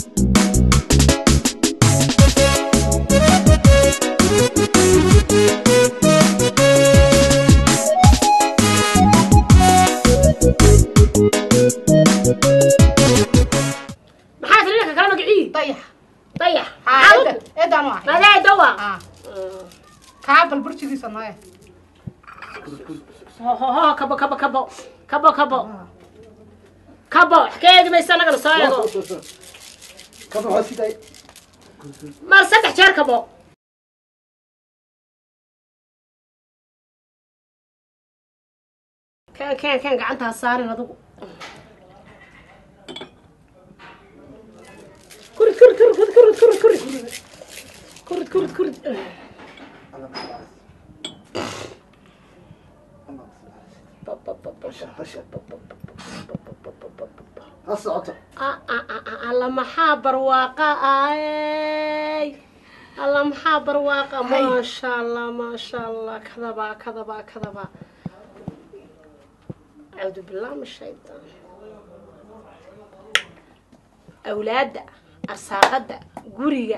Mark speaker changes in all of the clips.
Speaker 1: كابل برشلي صناعي
Speaker 2: ها كبو كبو كبو كبو كبو كبو حكاية ما يستنى قال صايغو
Speaker 3: كبو هاسيداي
Speaker 2: ما صدق جار كبو كان قعنتها صارين هذو كرد كرد كرد كرد كرد كرد كرد كرد كرد الله محابر واقع الله محابر واقع ما شاء الله ما شاء الله كذبا كذبا كذبا أعوذ بالله من الشيطان أولاد أرساقد قرية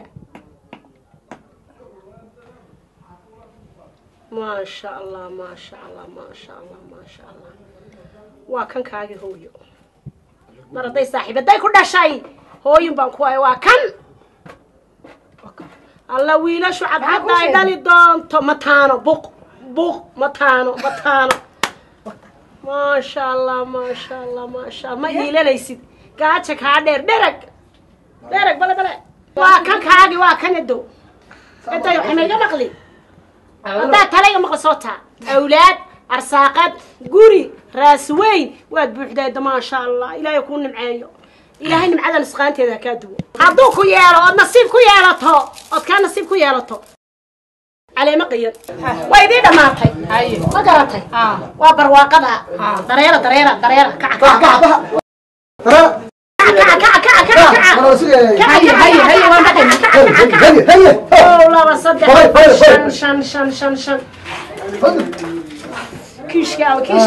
Speaker 2: ما شاء الله ما شاء الله ما شاء الله ما شاء الله وكان كاجي هويو مرة داي صاحبة داي كل شيء هويو بانكواي وكان الله ويلا شو عاد داي دالي دون متانو بق متانو ما شاء الله ما شاء الله ما شاء الله ما يلا ليسيد قاعدك هادر درك بلا وكان كاجي وكان يدو انت يا حميدة مقلي هذا تلاقي مقصوتها أولاد أرساقات قري راسوين واد بوحدة ما شاء الله إلى يكون معايا إلى هاي معانا نسخانتي هذا كادو هذوكوا يالو نصيبكوا يالتو كان نصيبكوا يالتو على مقيل ويدي دمارتي ما قرأتي وبرواقضة دريرة كع هيا ما بقي هيا والله بصدق شن كيش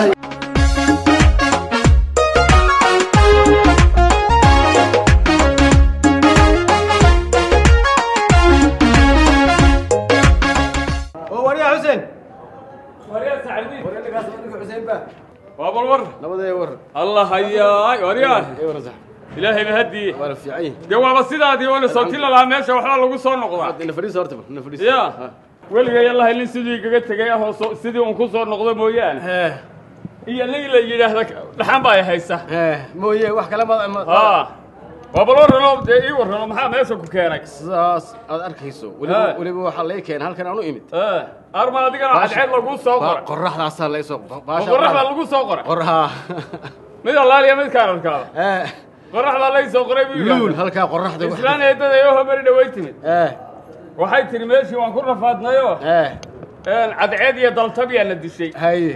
Speaker 4: وريا حسين
Speaker 5: وريا سعدي
Speaker 4: وريا اللي قاصد حسين باه
Speaker 5: بابا الور
Speaker 4: لبدا يور
Speaker 5: الله هياي وريا
Speaker 4: ايوه صح
Speaker 5: إلهي بهدي
Speaker 4: ولا في عين
Speaker 5: جواب السيدة وانا صوتي لها ماشي وحلا لو سو نقضا
Speaker 4: إن فريس هرتب إن فريس
Speaker 5: يا ولقى يلا اللي سيدي قلت جايه سيدي ونكون صور نقضا مويان هي اللي يجي لحن باي هيسه
Speaker 4: مويه wax kala
Speaker 5: ma وبلور لو دي ورنا ما ماشي ku keenay
Speaker 4: saas aad arkayso waliba waxa la keen halkan aanu imid
Speaker 5: arma adiga cadceed lagu soo qoray
Speaker 4: qorraxdaas la soo
Speaker 5: baasha qorraxda lagu soo qoray
Speaker 4: qorraha
Speaker 5: mid Allah ya mid kaan arkaa qorraxda la soo qoray
Speaker 4: luul halka qorraxda
Speaker 5: islaan eedada iyo habari dhawaytimid waxay tiri meeshii waan ku rafaadnayo cadceed iyo daltabiya dishay
Speaker 4: haye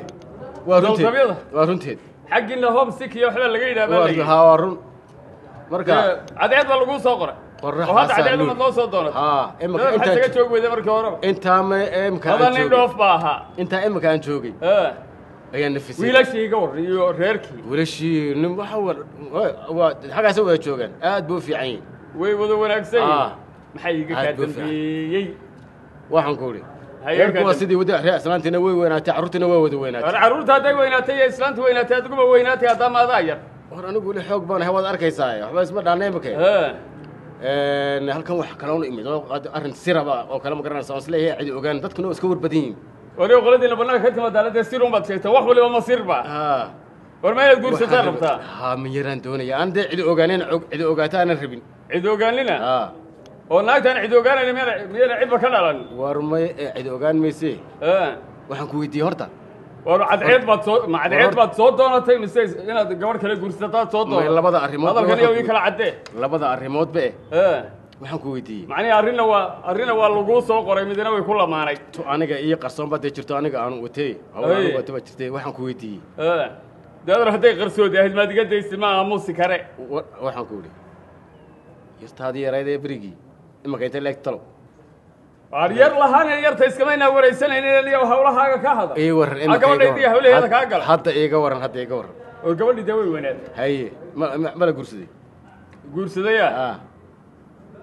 Speaker 4: waa runteed
Speaker 5: xaqina hom sikiyo waxba laga yiraahdaa
Speaker 4: waa run marka
Speaker 5: cadceed baa lagu soo qoray وهذا عدد ما نوصل دونت
Speaker 4: إمك أنت
Speaker 5: حتى جت شوقي ذا مركورة
Speaker 4: أنت ما إمك
Speaker 5: هذا نيدوف باها
Speaker 4: أنت إمك أنت شوقي هي النفسية
Speaker 5: ولا شيء يقول ريركي
Speaker 4: ولا شيء نحور حاجة سوى شوقن أدبو في عين
Speaker 5: ويبدو ونكسي محيي كاتبي
Speaker 4: واحد نقولي هيك سيدي ودع رأس ما أنت نوي ويناتي عروتي نوي ودويناتي
Speaker 5: عروت هذا ويناتي إسلام ويناتي تقوم ويناتي هذا ما ضاير
Speaker 4: ورا نقول حق بنا هو أركي سايا بس ما دعني بكي halkan wax kala oo imid oo arin siraba oo kala ma garanaysa isla ay cid ogaan dadkuna iska warbadin
Speaker 5: wali qoladina banaanka ka timaadaalada sirum baad sheegtay wax waliba ma sirba war ma ay guursataa rabtaa
Speaker 4: ma yaraan doonaya aan cid ogaaneen cid ogaata aan rabin
Speaker 5: cid ogaanina oo naagtan cid ogaanayna meel cid ba ka dhalan
Speaker 4: war ma cid ogaan meesay waxaan ku weydiiyay horta
Speaker 5: war cadceed baad soo doonatay mise inaad gabar kale guursataa soo doonatay
Speaker 4: labada arrimood
Speaker 5: hadalkan iyo kala cadde
Speaker 4: labada arrimood ba waxaan ku weydiiyay
Speaker 5: macnaheedu arrinna waa lagu soo qoray midna way ku lamaanay
Speaker 4: to aniga iyo qarsoon baad jirto aniga aan watay hawaan watay jirtay waxaan ku weydiiyay
Speaker 5: dadar haday qarsoodi ahayd ma diga deysay ma aamusi kare
Speaker 4: waxaan ku weydiiyay yartaadii yareeyay brigi imaka inta leegtalo
Speaker 5: ariyar lahaan yarta iskamayna wareysanayeen iyo hawlahaaga ka hada
Speaker 4: ee waran
Speaker 5: in gabadheedii hawlaheeda ka gal
Speaker 4: hadda iiga waran
Speaker 5: oo gabadhii way wanaad
Speaker 4: haye ma la guursaday
Speaker 5: guursadaya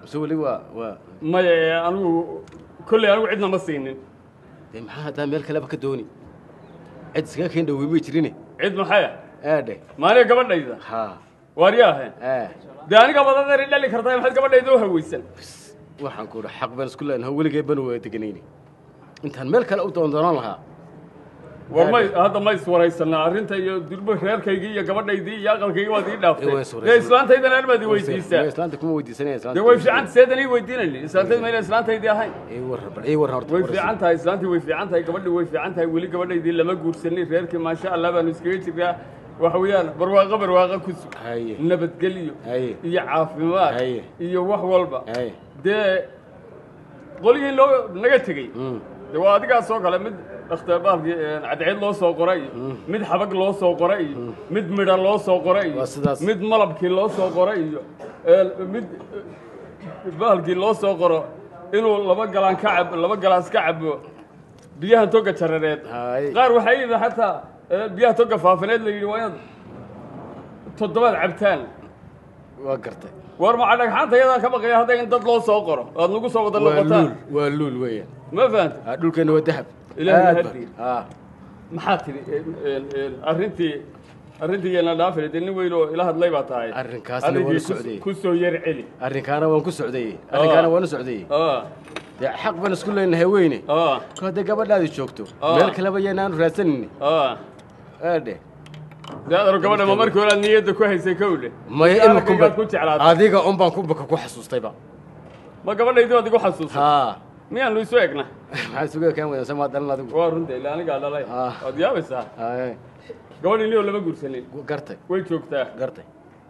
Speaker 4: سوي لي
Speaker 5: ما أنا كل أنا عندنا مصينين
Speaker 4: ما هذا ملك لا بكدوني عد سكاكين دوي بيتريني
Speaker 5: عيد محيا
Speaker 4: ده
Speaker 5: ما لي قبل نيدا
Speaker 4: ها
Speaker 5: وارياه ده أنا قبل هذا اللي كرتاي محد قبل نيدوه ويسن
Speaker 4: waxaan ku dhax xaq baan isku leenahay weligeed baan way deganayni intaan meel kale u doondoon lahaa
Speaker 5: warmay hadda ma iswaraysanaa arrinta iyo durba reerkayga iyo gabadhaydii iyo aqalkayga waad ii dhaaftay islaantaydan aan baad weydiisaa
Speaker 4: islaanta kuma weydiisanaya
Speaker 5: islaanta way fiican seedan ii weydiinayni islaantayda ma islaantaydii ahayn
Speaker 4: ii war horta
Speaker 5: way fiican tahay islaantii way fiican tahay gabadhii way fiican tahay weli gabadhaydii lama guursanay reerkii maasha Allah baan iskaga jiraa waxa weeyaan barwaaqa ku sug nabadgelyo iyo caafimaad iyo wax walba dee qolihii loo naga tegey dee waa adigaa soo kale mid dhakhtarbahalkii cadceed loo soo qoray mid xabag loo soo qoray mid midha loo soo qoray mid malabkii loo soo qoray iyo mid bahalkii loo soo qoro inuu laba galaas ka cabo biyaha toga jarareed qaar waxay yidhi xataa biyaha toga faafaneed la yidhi waa inaad 7 cabtaan
Speaker 4: waa gartay
Speaker 5: war ma dhagxaanta iyada ka baqaya hadda in dad loo soo qoro aad nagu soo wada noqotaan
Speaker 4: waa luul weeyaan
Speaker 5: ma fahanti
Speaker 4: dhulkeena waa dahab
Speaker 5: ilaahay hadi maxaa tiri arrintii yana dhaafay nin weyn oo ila hadlay baa tahay
Speaker 4: arrinkaasna waan socday
Speaker 5: ku soo yar celi
Speaker 4: arrinkaana waan ku socday arrinkaana waan socday dee xaq baan isku leenahay weyne ko hadda gabadhaadi joogto meel kaleba yaanaan raadsanin aade
Speaker 5: daadar gabadha ma markii hore niyada ku haysay kowle
Speaker 4: maya imku ku jeclaatay adiga baan ku xasuustayba
Speaker 5: ma gabadhaydii waad igu xasuustay miyaanu isu egna
Speaker 4: maxaa isugu ekaan wada sama dalan adigu
Speaker 5: waa runta ilaa aniga dhalay waad yaabaysaa gabadhii niyo lama guursanin
Speaker 4: gartay
Speaker 5: way joogtaa
Speaker 4: gartay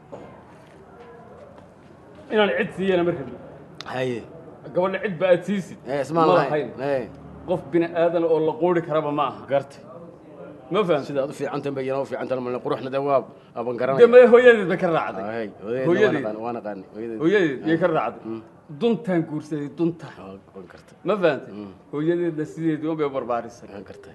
Speaker 5: inaan cid siiyana ma rabin
Speaker 4: haye
Speaker 5: gabadha cid ba aad siisid
Speaker 4: ismaan lahayn
Speaker 5: qof bini aadan oo la qoori karaba ma aha
Speaker 4: gartay
Speaker 5: ما فهم
Speaker 4: سيدا في عنتم بينه وفي عنتم من قروحنا دواب أبن قرنا
Speaker 5: دم هو يدي ذكر عادي
Speaker 4: هو يدي وأنا قاني
Speaker 5: هو يدي ذكر عادي دونتان كورسي دونتان ما فهمت هو يدي دسيدي دوم ببرباريس
Speaker 4: كرتاي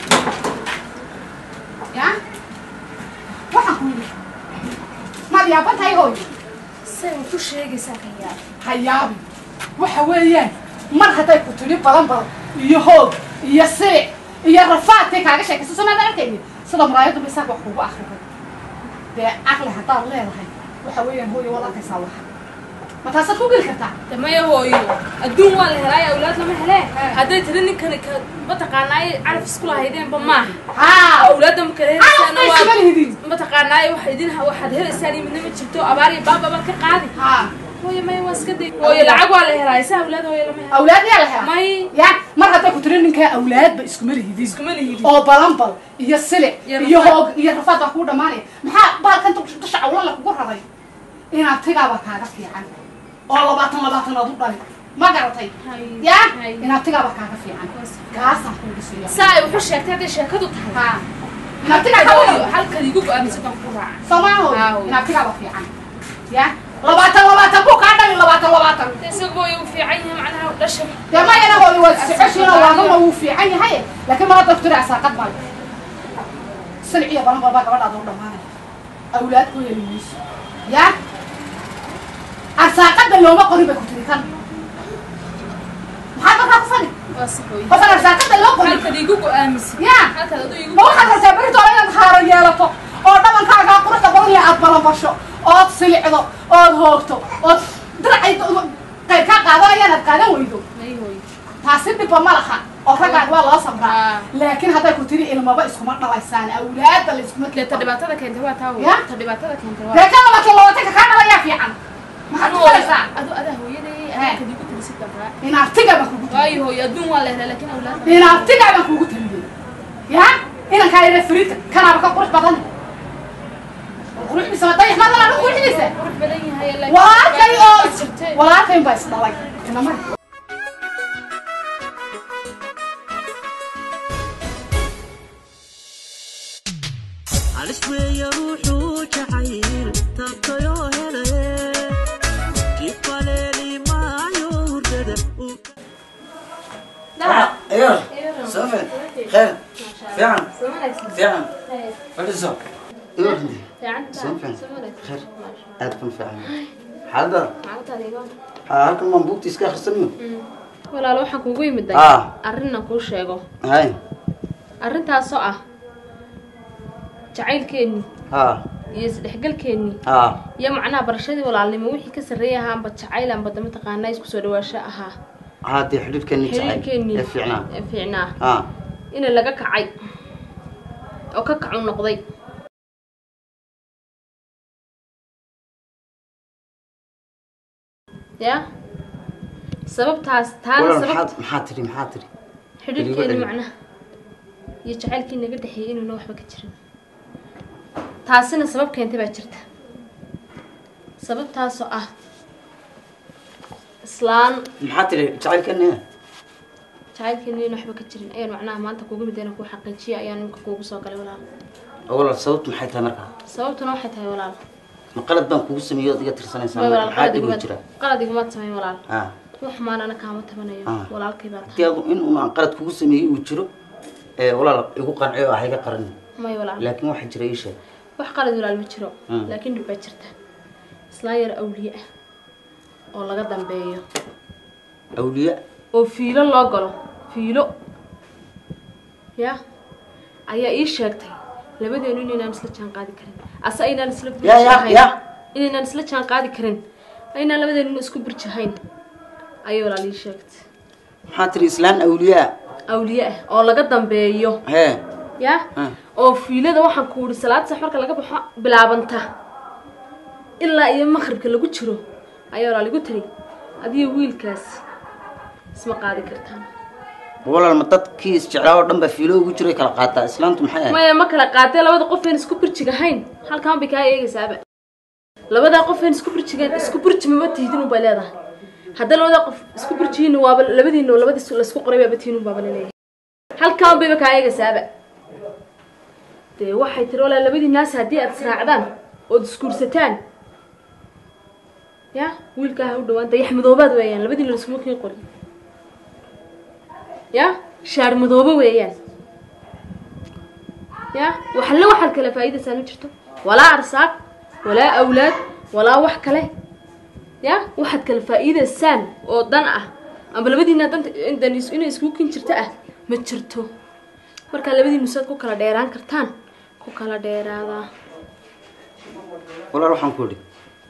Speaker 1: يا waxaan ma yaabatay hooy
Speaker 6: say ku sheegaysaa
Speaker 1: hayaabi waxa weeyaan mar haday ku tuli badan iyo hoog iyo sii iyo rafaadkay kaaga sheekayso Soomaaliya arkayni sida maraayadu bisaaq wax kugu akhriyo dee aqli hadaa leedahay waxa weeyaan hooyo wada ka saawax ma taasad ku gal kartaa
Speaker 6: damay hooyo adduun waa la helay awlaad lama helay haday tiri ninkan ma taqaanaay araf isku lahaydeen ba ma awlaad ma kale helaysan ma taqaanaay wax idin waxaad helaysan midna ma jirto abaari baaba ka qaadi hooyo may waskadii hooyo lacag waa la helay awlaad hooyo lama helay
Speaker 1: awlaad yaa la helay
Speaker 6: may
Speaker 1: ya mar haday ku tiri ninka awlaad ba isku malihidin oo balanbal iyo sile iyo hoog iyo rafaad ku dhamaanay maxaa baalkan dusha awlan la kugu raday inaad tigaaba kaaga fiican oo 20 aad u dhalay ma garatay ya inaad tigaaba kaaga fiican kaasan ku dhisiyo
Speaker 6: saay wuxuu sheegtay hadii sheekadu tahay
Speaker 1: inaad tigaaba
Speaker 6: halka igu go'aamisa kan ku raac
Speaker 1: Soomaaliya inaad tigaaba fiican ya 20 ku ka dhalay 20
Speaker 6: isagoo uu fiican yahay macnaha dhashay
Speaker 1: ya ma yana hooyo waa sicishina waa uu fiican yahay laakiin ma doctor asaaqad ma سلعية بلان بابا قبل أدور دمانة أولاد كل الناس يا أرساقد اللوما قريبة كتير محمد رافضني بس أرساقد اللوما
Speaker 6: هل كديجوك أمس
Speaker 1: يا ما واحد سافرت ولا نخار يالته أو طبعا كذا قرص بقولي أطبل بشو أو سلعة أو هوكتو أو درعي كي كذا يا نتكلم ويدو تحسب بمالها أفرجع والله صبرا لكن هذا كتير إلما بقى اسمه مرة لسان أولاد اللي اسمه
Speaker 6: لا تدبعت هذا كنت هو تاو تدبعت هذا كنت هو
Speaker 1: لكن ما كلا وتك كان لا يفي عن ما حد ولا ساعة
Speaker 6: هذا هو يدي أنا كذي كنت نسيت بقى
Speaker 1: إن أرتجع بكوجو
Speaker 6: أي هو يدوم ولا هلا لكن أولاد
Speaker 1: إن أرتجع بكوجو تلبي يا إن كان يرفريت كان أبغى قرص بدن قرص بس ما تيجي ما لا نقول لسه
Speaker 6: قرص بدني هاي اللي
Speaker 1: ولا كان بس لا كنا ما
Speaker 7: عالشوي يروحوا جحيل تبقيو هلا كيف ليلي ما يوردد
Speaker 6: لا
Speaker 3: ايوه صافي خير فعلا فرزو
Speaker 6: ايوه
Speaker 3: صافي خير أدفن فعلا حاضر halkan ma buugtiis ka akhrisanayo
Speaker 6: walaal waxaan kugu yimid arrinna kuu sheego
Speaker 3: hay
Speaker 6: arrintaasoo ah jacaylkeeni iyo isdhexgalkeeni iyo macnaha barashadii walaalnimo wixii ka sarreeyay ahaanba jacayl aan badda mataqaanaa isku soo dhawaasho ahaa
Speaker 3: haddii xidhiidhkeeni
Speaker 6: fiicnaa ina laga kacay oo ka kacu noqday ya sababtaas taana sabab
Speaker 3: maxaa tiri
Speaker 6: xidhiidhkeeni macnaha iyo jacaylkii naga dhexeeyay inuuna waxba ka jirin taasina sabab keentay baa jirta sababtaasoo ah islaan
Speaker 3: maxaa tiri jacaylkeeni
Speaker 6: in waxba ka jirin ayaan macnaha maanta kugu midayna ku xaqiijiyo ayaan ninka kuugu soo galay walaal
Speaker 3: walaal sababtu maxay tahay markaa
Speaker 6: sababtuna waxay tahay walaal
Speaker 3: ma qalad baan kugu sameeyo adiga tirsanaysaa maxaa dhibi jira
Speaker 6: qalad iguma sameyn walaal wax maan ana kaama tabanayo walaalkay baa
Speaker 3: tahay in uu qalad kugu sameeyo uu jiro walaal igu qanciyo ah iga qaran
Speaker 6: may walaal
Speaker 3: laakiin waxa jira isha
Speaker 6: wax qalad walaal ma jiro laakiin dhib baa jirta islaan yar awliye ah oo laga dambeeyo
Speaker 3: awliye
Speaker 6: oo fiilo loo galo fiilo ya ayaa ii sheegtay labadeenu inaan isla jaan qaadi karin asa inaan isla inaan isla jaan qaadi karin aynaan labadeenu isku burjahayn ayay walaal ii sheegtay
Speaker 3: maxaa tiri islaan awliye
Speaker 6: ah oo laga dambeeyo ya oo fiilada waxaan ku yiri salaad sax marka laga baxo bilaabanta ilaa iyo maghribka lagu jiro ayaa walaal igu tiri adiga wiilkaas isma qaadi kartaan
Speaker 3: walaal ma dadkii isjeclaa dhan ba fiilo ugu jiray kala qaataa islaantu maxay
Speaker 6: ahayd ma kala qaatay labada qof ee isku burjigahayn halkaan bay ka eegaysaaba labada qof ee isku burjigaan isku burjima ma tiidin u baleedahay hadda labada qof isku burjiin waa labadiina labadii la isku qoray baa tiidin u baleeyahay halkaan bay ka eegaysaaba de waxay tiri walaal labadii naas hadii aad israacdaan oo iskuursataan ya wiilka ha u dhawaan dayax madoobaad weeyaan labadii la isku keen qorin ya shaar madooba weeyaan ya waxa kale faa'iido saan jirto walaa arsaaq walaa awlaad walaa wax kale ya waxa kale faa'iido saan oo dan ah ama labadiina dan inay isku kin jirta ah ma jirto marka labadii nusad ku kala dheeraan kartaan ku kala dheeraada
Speaker 3: walaal waxaan ku yiri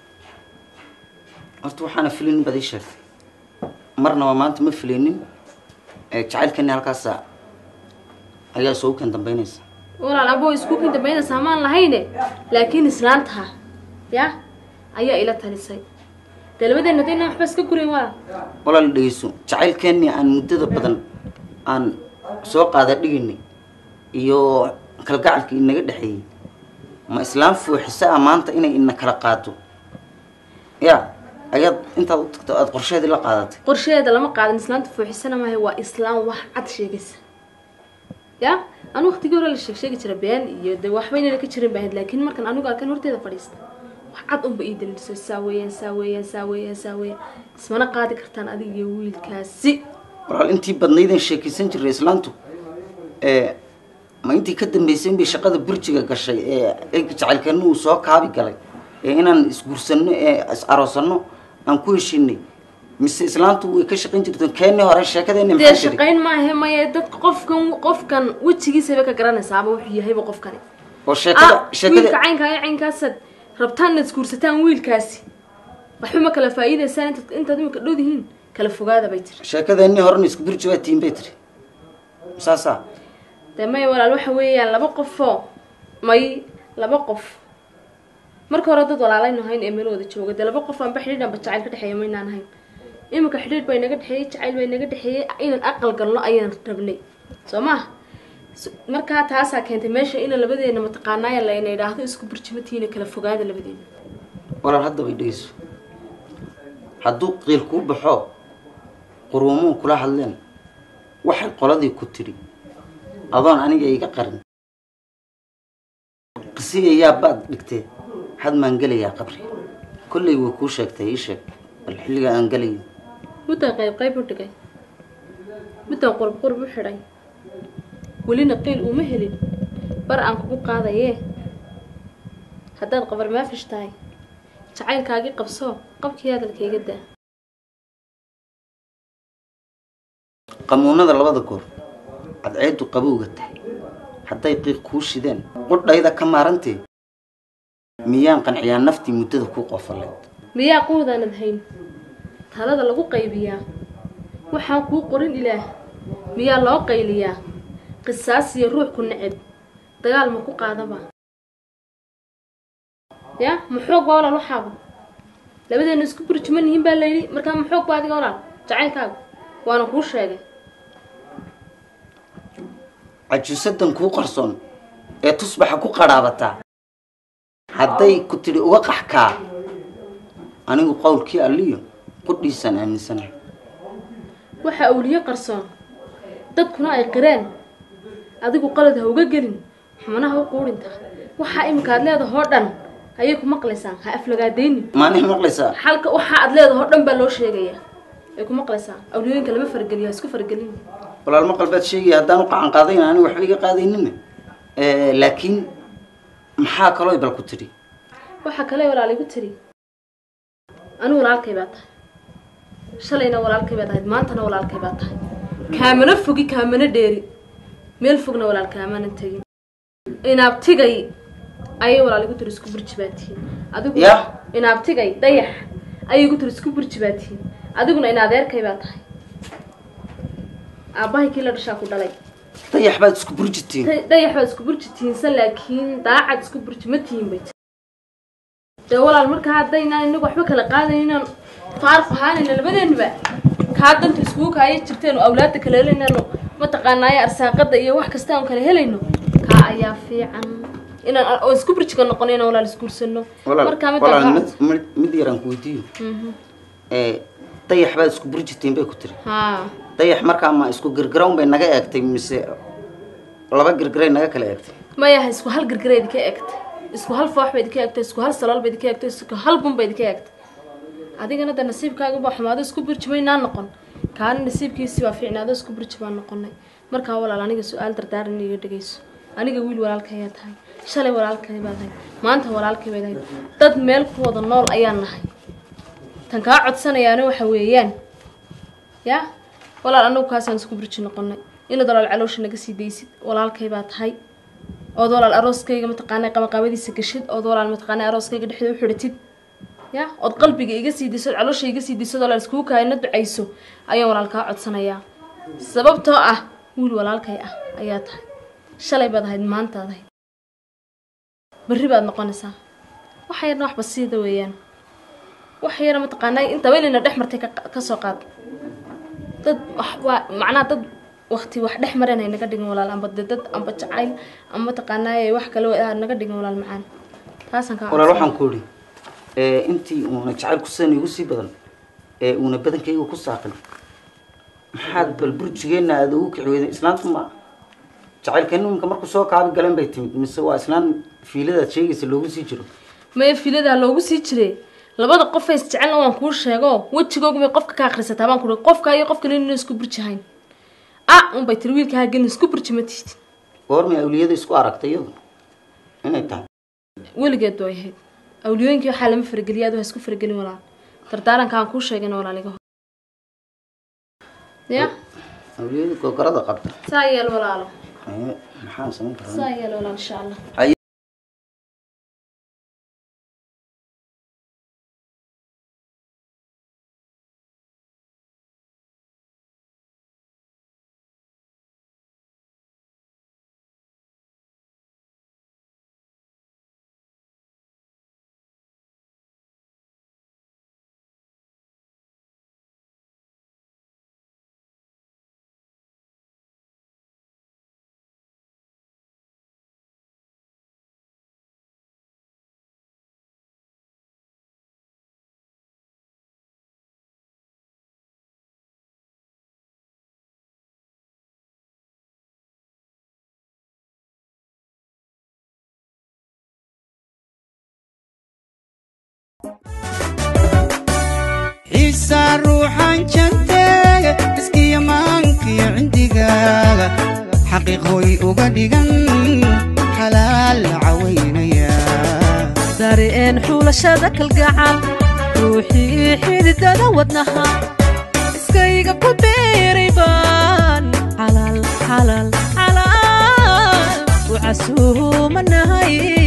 Speaker 3: horta waxaana filin badii sheegtay marna waa maanta ma filinin jacaylkani halkaas ayaa soo kan dambeynaysa
Speaker 6: walaal abo isku kan dambeynaysa maan lahayne laakiin islaantaha ya ayaa ila talisay dalbadeena deena waxba iska gureen
Speaker 3: walaal dhageyso jacaylkani aan muddada badan aan soo qaada dhigini iyo kalgacalkii inaga dhaxeeyay ma islaam fuuxisa maanta inay ina kala qaado ya ayaad intaad u tagto aad qorsheedii la qaadatay
Speaker 6: qorsheeda lama qaadan islaanta fuuxisana maahay waa islaam wax cad sheegaysa ya anu waqtigii hore la sheegi jiray been iyo de waxba inay ka jirin baahed laakiin markan anigu kan horteeda fadhiista wax cad unba ii daliso saaweeyaan ismana qaadi kartaan adiga iyo wiilkaasi
Speaker 3: walaal intii badnaydeen sheekaysan jiray islaantu ma intii ka dambeysay bay shaqada burjiga gashay jacaylkeenu uu soo kaabi galay inaan isguursano is aroosano aan ku heshinay mise islaantu way ka shaqayn jirtay keenii hore sheekadeena
Speaker 6: maxay jirtay shaqayn ma ahe ma dad qofkan wajigiisa ka garanaysaa ama wuxuu yahay qofkani
Speaker 3: oo sheekada
Speaker 6: caynkaas rabtaan isguursataan wiilkaasi waxba ma kala faa'iideysaan intaad imika dhowdihiin kala fogaada bay tiri
Speaker 3: sheekadeeni horena isku burji waa tiin bay tiri saasa
Speaker 6: damay walaal waxa weeyaan laba qof marka hore dad walaalayno hayn ee meel wada jooga de laba qof aan ba xidhiidh aan ba jacayl ka dhaxeeyo ma inaan hayn imika xidhiidh bay naga dhaxeeyay jacayl bay naga dhaxeeyay inaan aqal galno ayaan rabnay soo ma marka taasa keentay meesha in labadeena mataqaanaa la inay dhaahdo isku burjimatiina kala fogaada labadeena
Speaker 3: walaal hadda way dhayso hadduu qiil ku baxo quruumuhu kula hadleen waxay qoladii ku tiri adoon aniga iga qarin qisiga yaa baad dhigtee had maan gelayaa qabri kollay way kuu sheegtay ii sheeg bal xilliga aan gelayo
Speaker 6: muddaa qayb u dhigay muddaa qurb u xidhay welina qiil uma helin bar aan kugu qaadayee haddaad qabar maafish tahay jacaylkaagii qabso qabkii hadalkayga daa
Speaker 3: qamuunada labada goor cadceedu qabowga tahay hadday qiiq kuu shideen qudhayda ka maarantee miyaan qanciyaa naftii muddada ku qofaleed
Speaker 6: miyaa quudaanad hayn talada lagu qaybiyaa waxaan kuu qorin ilaah miyaa loo qayliyaa qisaas iyo ruux ku neceb dagaal ma ku qaadaba ya maxoog baa walaal waxaaba labadeena isku burjuman yihiin baa layidhi markaa maxoog baa adiga walaal jacaylkaaga waana kuu sheegay
Speaker 3: cajuusadan kuu qarsoon ee tusbaxa ku qadhaabataa hadday ku tidhi uga qaxkaa anigu qowlkii alliyo qudhiisaan aaminsanahay
Speaker 6: waxa awliyo qarsoon dadkuna ay qireen adigu qalad ha uga gelin xumanaha u quudhinta waxaa iminka aad leedahoo dhan ayay ku maqlaysaa ha aflagaadaynin
Speaker 3: maanay maqlaysaa
Speaker 6: xalka waxa aad leedahoo dhan baa loo sheegayaa ay ku maqlaysaa awliyooyinka lama fargeliyo ha isku fargelin
Speaker 3: walaal maqal baad sheegaya haddaan u qacan qaadayn aniga waxba iga qaadaynina laakiin maxaa kaloo bal ku tidhi
Speaker 6: waxa kale walaal igu tiri anigu walaalkay baa tahay shalayna walaalkay baa tahay maantana walaalkay baa tahay kaamana fogi kaamana dheeri meel fogna walaal kaamana tagin inaabtigay ayay walaal igu tiri isku burjibaatiin adigu inaabtigay dayax ayay igu tiri isku burjibaatiin adiguna in adeerkay baa tahay aabahay kii la dhashaa ku dhalay
Speaker 3: dayax baad isku burjitiin
Speaker 6: dayax baad isku burjitiinsan laakiin daacad isku burjima tihiin bay dee walaal markaa haddaynaan inagu waxba kala qaadaynan faarq ahaanayna labadeenba kaa danta iskugu kaaya jirteen oo awlaadda kala helaynano mataqaanaaye arsaaqada iyo wax kasta aan kala helayno kaa ayaa fiican inaan oo isku burjiga noqono inaan walaal isguursano markaa
Speaker 3: mid yaraan ku weydiiyo dayax baad isku burjitiin bay ku tiri dayax markaa ma isku girgirawn bay naga eegtay mise laba girgiray naga kala eegtay
Speaker 6: mayaha isku hal girgiray ka eegtay isku hal foox bay ka eegtay isku hal salool bay ka eegtay isku hal bun bay ka eegtay adigana da nasiibkaaga baa xumaado isku burjimaynaa noqon kaana nasiibkiisii baa fiicnaado isku burjibaan noqonay markaa walaal aniga su-aal dardaaran iga dhagayso aniga wiil walaalkaya tahay shalay walaalkay baa tahay maanta walaalkay baa tahay dad meel ku wada nool ayaan nahay tan kaa codsanayaana waxa weeyaan ya walaal anagu kaasaan isku burji noqonay inaad walaal caloosha naga sii daysid walaalkay baa tahay ood walaal arooskayga mataqaanay qabaqabadiisa gashid ood walaal mataqaanay arooskayga dhexda u xidhatid ya ood qalbiga iga sii diso caloosha iga sii diso walaal iskugu kaayna ducayso ayaan walaal kaa codsanayaa sababtoo ah wiil walaalkay ah ayaa tahay shalay baad ahayd maanta ahayd berri baad noqonaysaa waxa yarna waxba siida weeyaan waxa yar mataqaanay inta weelina dhex martay ka soo qaad dad macnaa dad waqti wax dhex mareen ay naga dhigan walaal amba dad amba jacayl amba mataqaanay wax kale naga dhigan walaal macaan taasan ka
Speaker 3: walaal waxaan ku yiri intii una jacayl ku soo igu sii badan una badankayga ku saaqin maxaad bal burjigeena aad ugu kiciyay islaanta ma jacaylkeenu inka markuu soo kaabi galeen bay timid mise waa islaan fiilada sheegaysa loogu sii jiro
Speaker 6: ma fiilada loogu sii jiray labada qof ay jecel waan ku sheego wajigoogu bay qofka ka akhrisataa baan ku qofka iyo qofka inuu isku burjihayn bay tiri wiilka gelin isku burjimatid
Speaker 3: goorma awliyada isku aragtay iyadu inay tahay
Speaker 6: weligeed way ahayd awliyooyinkii waxaa lama fargeliyaad waa isku fargelin walaal dardaarankaan kuu sheegana walaaliga ya
Speaker 3: awliyada gogarada qabta
Speaker 6: saa yeel walaalo
Speaker 3: maxaan samayn karaa
Speaker 6: saa yeel walaal insha allah
Speaker 7: عيسى روحان جنتك اسكي مانكي عندك حقيقي وقديقا حلال عوينيا
Speaker 8: dareen xulashada kalgacal ruuxii xididada wadnaha iskayga ku beeray baan xalaal xalaal xalaal u casuumanahay